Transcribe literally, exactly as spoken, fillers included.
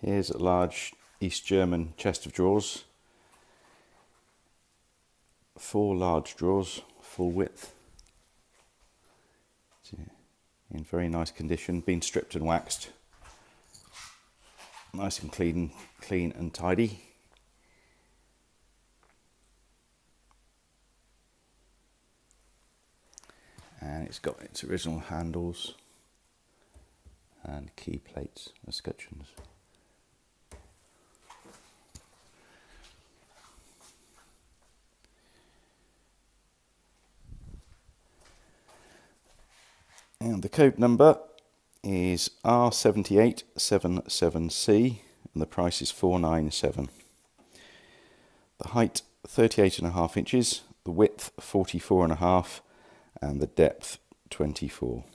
Here's a large East German chest of drawers. Four large drawers, full width. In very nice condition, been stripped and waxed. Nice and clean, clean and tidy. And it's got its original handles and key plates, escutcheons. And the code number is R seven eight seven seven C and the price is four nine seven. The height thirty-eight and a half inches, the width forty-four and a half, and the depth twenty-four.